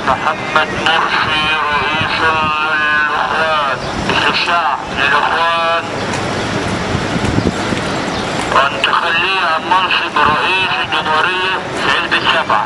محمد مرسي رئيس الاخوان الشعب للاخوان وان تخليه عن منصب رئيس الجمهورية في علبة السبع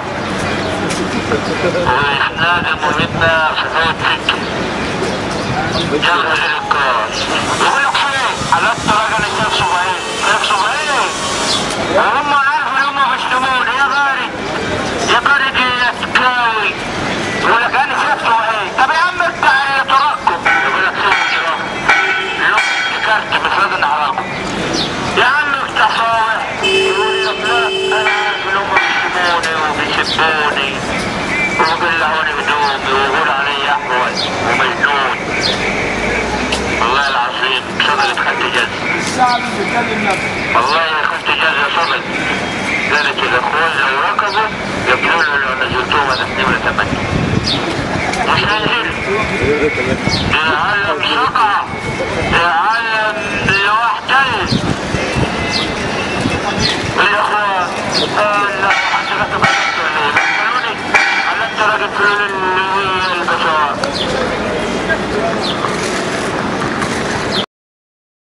وإسناد المهمة في فوت سكة جلغ الإنقاذ. يقول لك فين؟ حلقت راجل كيف صبعين كيف صبعين وهم عارفوا ان هم بيشتمون يا غاري يا قارد يا تكاوي يقول لك انا كيف صبعين. طب يا عم افتح على طرقكم يقول لك سيب الشرف لو كارت بفرض عراقكم يا عم افتح صابع يقول لك لا انا عارف ان هم بيشتموني وبيسبوني وبيلعوني بدومي ويقول علي احول ومجنون. والله العظيم صدقت خدت جد والله خدت جد صدق. قالت الاخوان لو ركبوا يقولوا له لو نزلتوهم هتحتمل 8 مش هنزل. العالم سقع العالم لوحده الاخوان